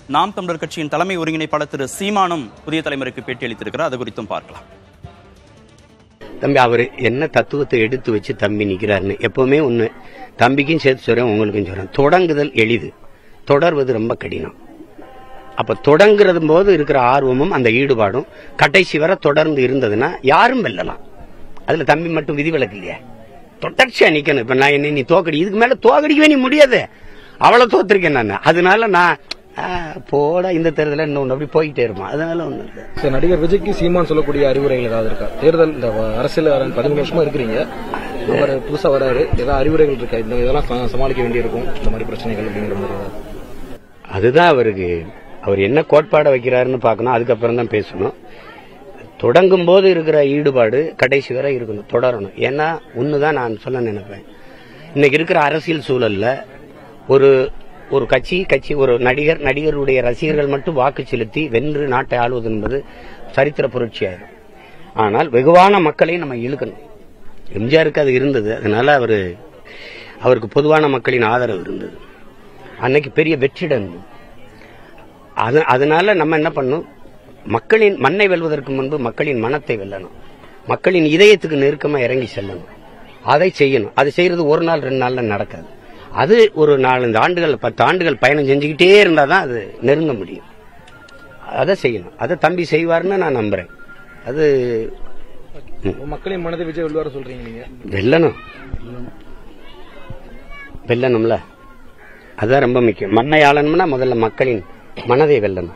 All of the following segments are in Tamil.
நாம் தமிழர் கட்சியின் தலைமை ஒருங்கிணைப்பாளர் திரு சீமானும் புதிய தலைமுறைக்கு பேட்டியளித்திருக்கிறார். அது குறித்தும் பார்க்கலாம். தம்பி, அவரு என்ன தத்துவத்தை எடுத்து வச்சு தம்பி நிக்கிறாருன்னு எப்பவுமே ஒண்ணு, தம்பிக்கும் சேர்த்து சொல்றேன், உங்களுக்கும் சொல்றேன். தொடங்குதல் எளிது, தொடர்வது ரொம்ப கடினம். அப்ப தொடங்குறது போது இருக்கிற ஆர்வமும் அந்த ஈடுபாடும் கடைசி வரை தொடர்ந்து இருந்ததுன்னா யாரும் வெல்லலாம். அதுல தம்பி மட்டும் விதிவிலக்கு இல்லையா? தொடர்ச்சியா நிக்கணும். இப்ப நான் என்ன நீ தோக்கடி, இதுக்கு மேல தோக்கடிக்கவே நீ முடியாது, அவ்வளவு தோத்திருக்கேன் நான். அதனால நான் போட இந்த தேர்தல இன்னொன்று அப்படி போயிட்டே இருமா. அதனால ஒண்ணு இல்லை. நடிகர் விஜய்க்கு சீமான் சொல்லக்கூடிய அறிவுரைகள் ஏதாவது இருக்கா? தேர்தல் இந்த அரசியல் 13 வருஷமா இருக்கிறீங்க, அவர் புதுசா வராரு, ஏதாவது அறிவுரைகள் இருக்கா? இந்த இதெல்லாம் சமாளிக்க வேண்டியிருக்கும், இந்த மாதிரி பிரச்சனைகள் அப்படிங்கிற மாதிரி. அதுதான் அவருக்கு, அவர் என்ன கோட்பாடை வைக்கிறாருன்னு பார்க்கணும், அதுக்கப்புறம் தான் பேசணும். தொடங்கும் போது இருக்கிற ஈடுபாடு கடைசி வரை இருக்கணும், தொடரணும். ஏன்னா ஒண்ணுதான் நான் சொல்ல நினைப்பேன், இன்னைக்கு இருக்கிற அரசியல் சூழல்ல ஒரு கட்சி ஒரு நடிகருடைய ரசிகர்கள் மட்டும் வாக்கு செலுத்தி வென்று நாட்டை ஆளுவது என்பது சரித்திர புரட்சி ஆயிரும். ஆனால் வெகுவான மக்களையும் நம்ம இழுக்கணும். எம்ஜிஆருக்கு அது இருந்தது, அதனால அவருக்கு பொதுவான மக்களின் ஆதரவு இருந்தது. அன்னைக்கு பெரிய வெற்றிடம். அதனால நம்ம என்ன பண்ணணும், மக்களின் மண்ணை வெல்வதற்கு முன்பு மக்களின் மனத்தை வெல்லணும், மக்களின் இதயத்துக்கு நெருக்கமா இறங்கி செல்லணும். அதை செய்யணும். அதை செய்யறது ஒரு நாள் 2 நாள்ல நடக்காது. அது ஒரு 4-5 ஆண்டுகள் 10 ஆண்டுகள் பயணம் செஞ்சுக்கிட்டே இருந்தாதான் அது நெருங்க முடியும். அதை செய்யணும். அதை தம்பி செய்வார்னு நான் நம்புறேன். அது மக்களின் மனதை விஜய் வெல்வார சொல்றீங்க நீங்க? வெல்லணும்ல, அதுதான் ரொம்ப முக்கியம். மண்ணை ஆளணும்னா முதல்ல மக்களின் மனதை வெல்லணும்.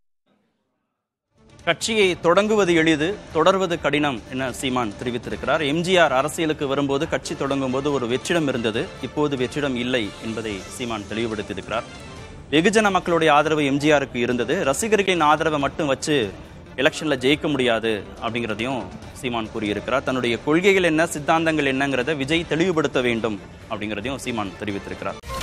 கட்சியை தொடங்குவது எளிது, தொடர்வது கடினம் என சீமான் தெரிவித்திருக்கிறார். எம்ஜிஆர் அரசியலுக்கு வரும்போது கட்சி தொடங்கும் போது ஒரு வெற்றிடம் இருந்தது, இப்போது வெற்றிடம் இல்லை என்பதை சீமான் தெளிவுபடுத்தியிருக்கிறார். வெகுஜன மக்களுடைய ஆதரவு எம்ஜிஆருக்கு இருந்தது, ரசிகர்களின் ஆதரவை மட்டும் வச்சு எலெக்ஷன்ல ஜெயிக்க முடியாது அப்படிங்கிறதையும் சீமான் கூறியிருக்கிறார். தன்னுடைய கொள்கைகள் என்ன, சித்தாந்தங்கள் என்னங்கிறத விஜய் தெளிவுபடுத்த வேண்டும் அப்படிங்கிறதையும் சீமான் தெரிவித்திருக்கிறார்.